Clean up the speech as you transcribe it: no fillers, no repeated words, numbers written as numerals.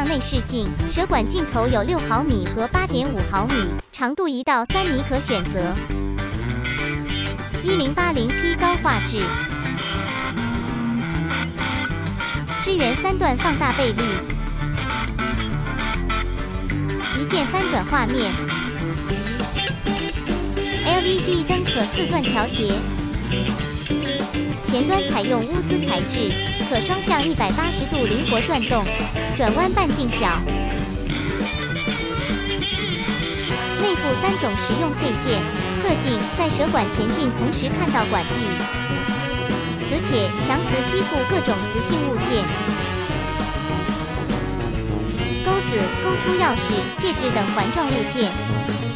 内视镜，蛇管镜头有6毫米和8.5毫米，长度1到3米可选择。1080p 高画质，支援3段放大倍率，一键翻转画面。LED 灯可4段调节，前端采用钨丝材质，可双向180度灵活转动，转弯半径小。内附3种实用配件，侧镜在蛇管前进同时看到管壁，磁铁强磁吸附各种磁性物件，钩子、钩出钥匙、戒指等环状物件。